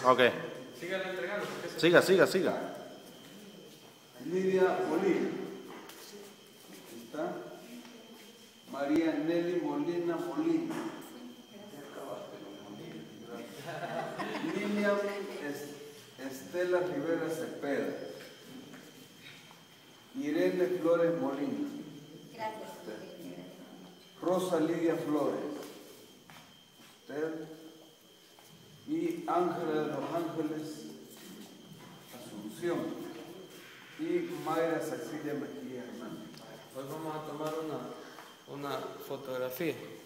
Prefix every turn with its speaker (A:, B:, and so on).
A: Ok.
B: Síganlo entregando.
A: Siga.
C: Lidia Molina. ¿Está? María Nelly Molina. Lilian Estela Rivera Cepeda. Irene Flores Molina.
D: Gracias.
C: Rosa Lidia Flores. Usted. Y Ángela de los Ángeles Asunción. Y Mayra Saxilia Mejía Hernández.
B: Hoy vamos a tomar una fotografía.